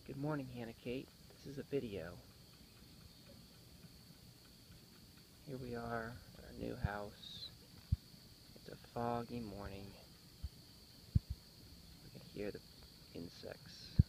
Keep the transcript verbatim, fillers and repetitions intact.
Good morning, Hannah Kate. This is a video. Here we are at our new house. It's a foggy morning. We can hear the insects